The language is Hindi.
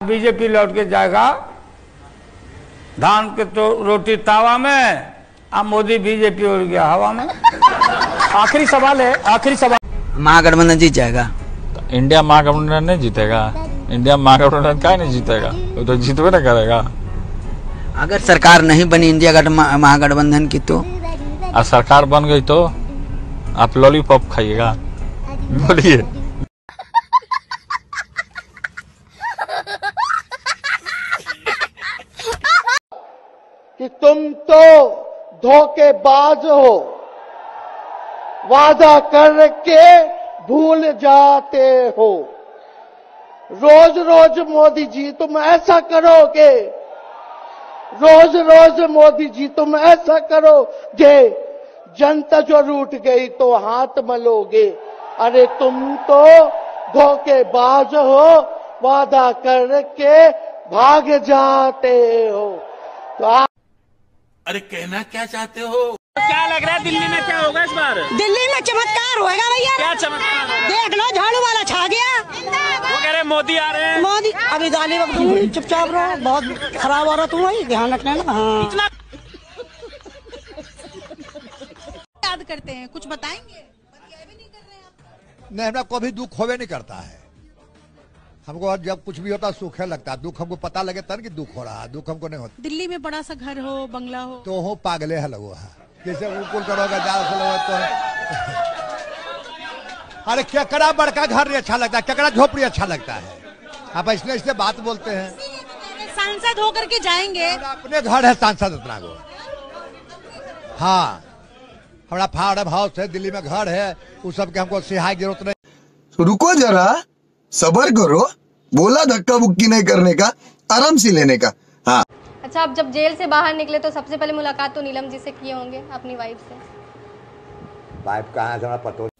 बीजेपी लौट के जाएगा धान के तो रोटी तावा में, अब मोदी बीजेपी उड़ गया हवा में। आखिरी सवाल है, आखिरी सवाल। महागठबंधन जीत जाएगा? इंडिया महागठबंधन नहीं जीतेगा। इंडिया महागठबंधन क्या नहीं जीतेगा, वो तो जीतवे ना करेगा। अगर सरकार नहीं बनी इंडिया महागठबंधन की तो? और सरकार बन गई तो आप लॉलीपॉप खाइएगा। बोलिए। कि तुम तो धोखेबाज हो, वादा करके भूल जाते हो। रोज रोज मोदी जी तुम ऐसा करोगे, रोज रोज मोदी जी तुम ऐसा करोगे, जनता जो रूठ गई तो हाथ मलोगे। अरे तुम तो धोखेबाज हो, वादा करके भाग जाते हो। तो अरे कहना क्या चाहते हो? क्या लग रहा है दिल्ली में क्या होगा इस बार? दिल्ली में चमत्कार होगा भैया। क्या चमत्कार होगा? देख लो, झाड़ू वाला छा गया। वो कह रहे मोदी आ रहे हैं। मोदी अभी गाली वक्त दूंगी, चुपचाप रहो, बहुत खराब हो रहा तुम, भाई ध्यान रखना ना। हाँ याद करते हैं, कुछ बताएंगे? नहीं, हमरा कभी दुख होवे नहीं करता है। हमको जब कुछ भी होता है सुख लगता है। दुख हमको पता लगे तब कि दुख हो रहा है, दुख हमको नहीं होता। दिल्ली में बड़ा सा घर हो, बंगला हो, तो हो पागले है लगो है, जैसे उकुल करोगे ज्यादा से लोग तो। अरे केकड़ा बड़का घर नहीं अच्छा लगता है, केकड़ा झोपड़ी अच्छा लगता है। आप इसलिए बात बोलते हैं। सांसद होकर के जाएंगे। अपने घर है सांसद उतना को। हाँ, हमारा फार्म हाउस है, दिल्ली में घर है, उस सब के हमको सिहाई की जरूरत नहीं। रुको जरा, सबर करो, बोला धक्का बुक्की नहीं करने का, आराम से लेने का। हाँ। अच्छा, आप जब जेल से बाहर निकले तो सबसे पहले मुलाकात तो नीलम जी से किए होंगे, अपनी वाइफ से? वाइफ कहाँ है, पता